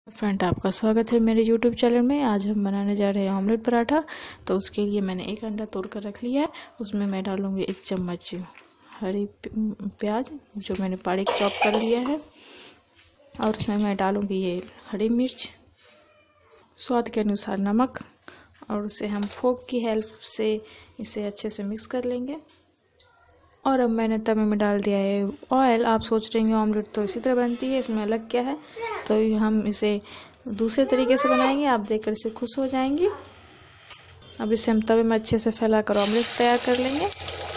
Friend, आपका स्वागत है मेरे YouTube चैनल में। आज हम बनाने जा रहे हैं ऑमलेट पराठा। तो उसके लिए मैंने एक अंडा तोड़ कर रख लिया है। उसमें मैं डालूंगी 1 चम्मच हरी प्याज जो मैंने बारीक चॉप कर लिया है, और उसमें मैं डालूंगी ये हरी मिर्च, स्वाद के अनुसार नमक, और उसे हम फोक की हेल्प से इसे अच्छे से मिक्स कर लेंगे। और अब मैंने तवे में डाल दिया है ऑयल। आप सोच रहे हैं ऑमलेट तो इसी तरह बनती है, इसमें अलग क्या है। तो हम इसे दूसरे तरीके से बनाएंगे, आप देखकर इसे खुश हो जाएंगे। अब इसे हम तवे में अच्छे से फैलाकर ऑमलेट तैयार कर लेंगे।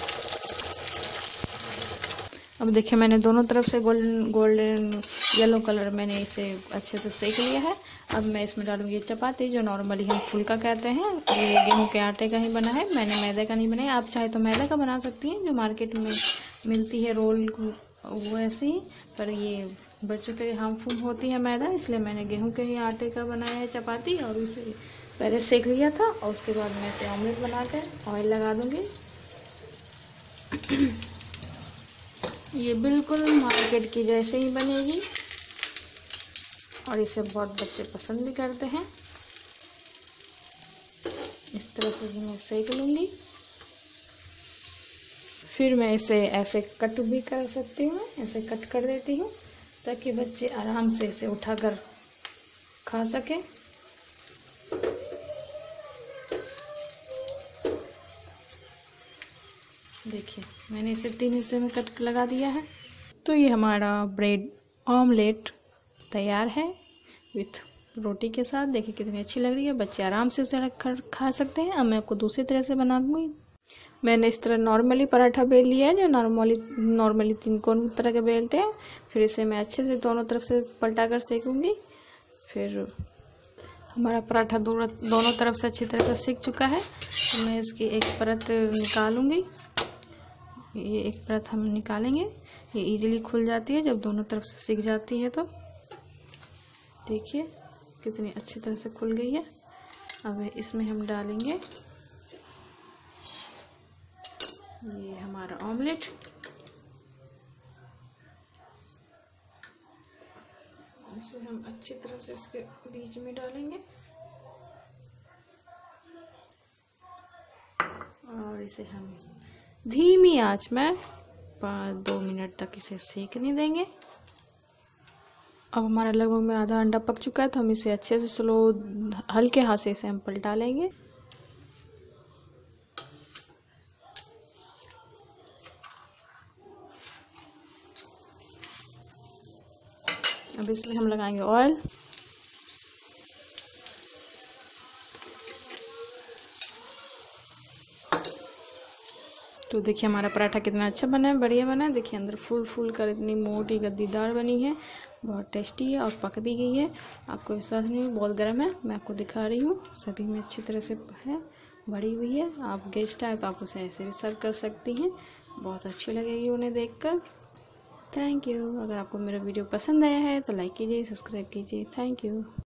अब देखिए, मैंने दोनों तरफ से गोल्डन येलो कलर मैंने इसे अच्छे से सेक लिया है। अब मैं इसमें डालूंगी चपाती, जो नॉर्मली हम फुल्का कहते हैं। ये गेहूं के आटे का ही बना है, मैंने मैदे का नहीं बनाया। आप चाहे तो मैदे का बना सकती हैं, जो मार्केट में मिलती है रोल वो ऐसे ही, पर ये बच्चों के लिए हार्मफुल होती है मैदा, इसलिए मैंने गेहूं के ही आटे का बनाया है चपाती। और उसे पहले सेक लिया था, और उसके बाद मैं इसे ऑमलेट बनाकर ऑयल लगा दूँगी। ये बिल्कुल मार्केट की जैसे ही बनेगी, और इसे बहुत बच्चे पसंद भी करते हैं। इस तरह से मैं सेक लूँगी। फिर मैं इसे ऐसे कट भी कर सकती हूँ, ऐसे कट कर देती हूँ ताकि बच्चे आराम से इसे उठाकर खा सकें। देखिए, मैंने इसे 3 हिस्से में कट लगा दिया है। तो ये हमारा ब्रेड ऑमलेट तैयार है विथ रोटी के साथ। देखिए कितनी अच्छी लग रही है, बच्चे आराम से उसे रख कर खा सकते हैं। अब मैं आपको दूसरी तरह से बना दूँगी। मैंने इस तरह नॉर्मली पराठा बेल लिया है, जो नॉर्मली 3 कोण तरह के बेलते हैं। फिर इसे मैं अच्छे से दोनों तरफ से पलटा कर सेकूँगी। फिर हमारा पराठा दोनों तरफ से अच्छी तरह से सिक चुका है। तो मैं इसकी एक परत निकालूँगी। ये एक परत हम निकालेंगे, ये इजीली खुल जाती है जब दोनों तरफ से सिक जाती है। तो देखिए कितनी अच्छी तरह से खुल गई है। अब इसमें हम डालेंगे ये हमारा ऑमलेट। इसे हम अच्छी तरह से इसके बीच में डालेंगे, और इसे हम धीमी आंच में 2 मिनट तक इसे सेकने देंगे। अब हमारा लगभग में आधा अंडा पक चुका है, तो हम इसे अच्छे से हल्के हाथ से इसे हम पलटा लेंगे। अब इसमें हम लगाएंगे ऑयल। तो देखिए हमारा पराठा कितना अच्छा बना है, बढ़िया बना है। देखिए अंदर फूल कर इतनी मोटी गद्दीदार बनी है, बहुत टेस्टी है, और पक भी गई है। आपको विश्वास नहीं, बहुत गर्म है। मैं आपको दिखा रही हूँ, सभी में अच्छी तरह से है, बड़ी हुई है। आप गेस्ट आए तो आप उसे ऐसे भी सर्व कर सकती हैं, बहुत अच्छी लगेगी उन्हें देखकर। Thank you. अगर आपको मेरा वीडियो पसंद आया है तो लाइक कीजिए, सब्सक्राइब कीजिए। Thank you.